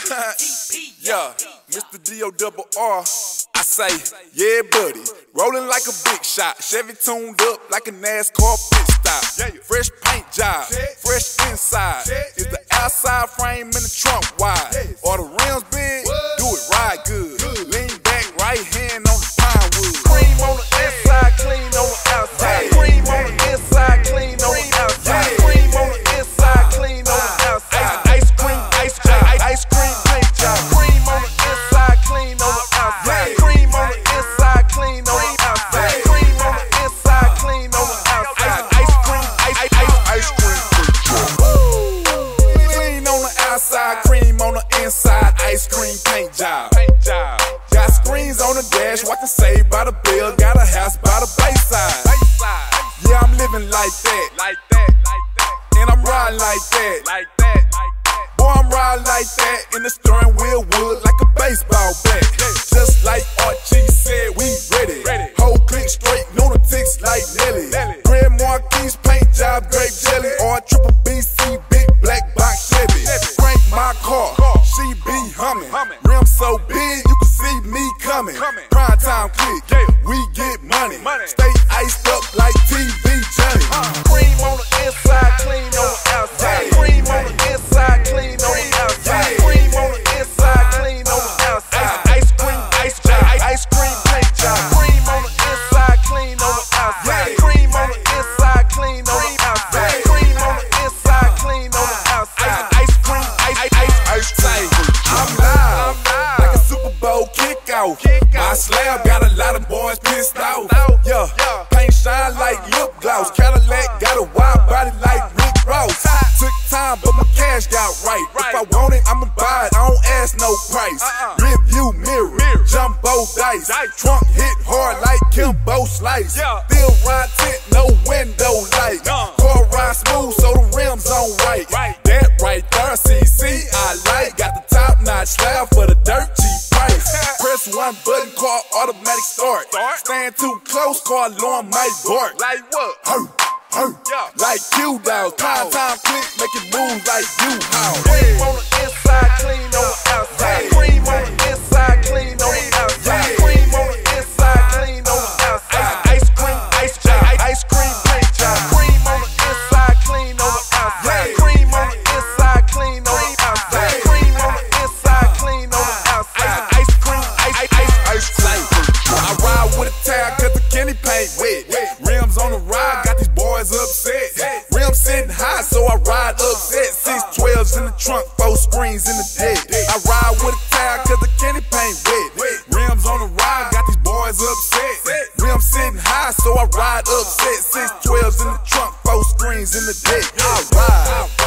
Yeah, Mr. Dorrough. I say, yeah, buddy. Rolling like a big shot. Chevy tuned up like a NASCAR pit stop. Fresh paint job, fresh inside. Is the outside frame in the trunk wide? Or the rims big? Do it right good. Lean back, right hand on the pine wood. Cream on the inside, clean on the outside. Cream on the inside, clean on the outside. Cream on the inside, clean on the outside. Ice cream paint job. Cream on the inside, clean on the outside. Cream on the inside, clean on the outside. Cream on the inside, clean on the outside. Ice cream paint job. Clean on the outside, cream on the inside. Ice cream paint job. Got screens on the dash, watching Saved by the Bell. Got a house by the bayside. Yeah, I'm living like that. And I'm riding like that. Boy, I'm riding like that. In the steering wheel wood like a baseball bat. Just like Archie said, we ready. Whole click straight, lunatics like Nelly. Grand Marquis paint job, grape jelly. Or triple BC, big black box Chevy. Crank my car, she be humming. Rim so big, you can see me coming. Prime time click, we get money. Stay iced up like TV Johnny. Cream on the inside, clean on the outside. Cream on the inside, clean on the outside. Cream on the inside, clean on the outside. Ice cream paint job. Cream on the inside, clean on the outside. Cream on the inside, clean on the outside. Cream on the inside, clean on the outside. Ice cream. I'm live like a Super Bowl kickoff. My slab got a lot of boys pissed off. Yeah, paint shine like lip gloss. Cadillac got a wide body like Rick Ross. Took time, but my cash got right. If I want it, I'ma buy it. I don't ask no price. Rear view mirror, jumbo dice. Trunk hit hard like Kimbo Slice. Still ride tent, no window light. Car ride smooth, so the rims on right. That right there, CC, I like. Got the top notch slab for the dirt cheap price. Press one button, car automatic start. Stand too close, car alarm might bark. Like what? Like Q-Dog, time click, make it move like U-Haul. Cream on the inside, clean on the outside. Cream on the inside, clean on the outside. Cream on the inside, clean on the outside. Ice cream paint job. Cream on the inside, clean on the outside. Cream on the inside, clean on the outside. Cream on the inside, clean on the outside. Ice cream. I ride with a towel cause the candy paint wet. Rims on the ride, got these boys upset. Rims sitting high, so I ride upset. 612s in the trunk, 4 screens in the deck. I ride with a towel cause the candy paint wet. Rims on the ride, got these boys upset. Rims sitting high, so I ride upset. 612s in the trunk, 4 screens in the deck. I ride.